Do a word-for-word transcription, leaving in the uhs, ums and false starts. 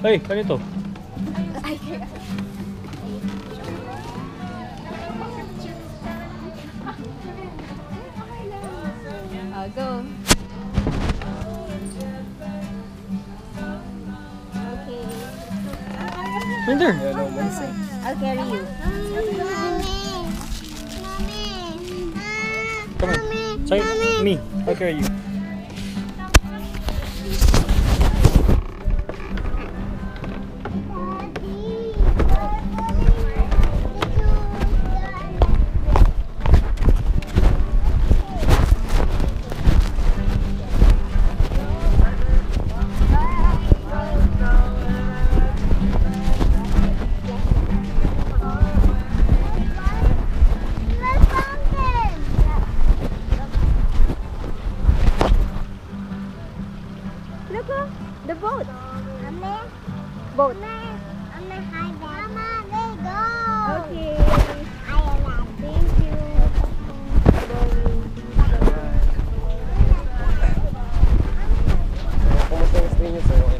Hey, kanito? Ay, kaya. Uh, go. Okay. Right there. I'll carry you. Come on. Say me. I'll carry you. Look, oh, the boat. Mama, Boat. Mama, hi there. Mama, there go. Okay. I love Thank you. Kumusta yung stay niyo sa'yo?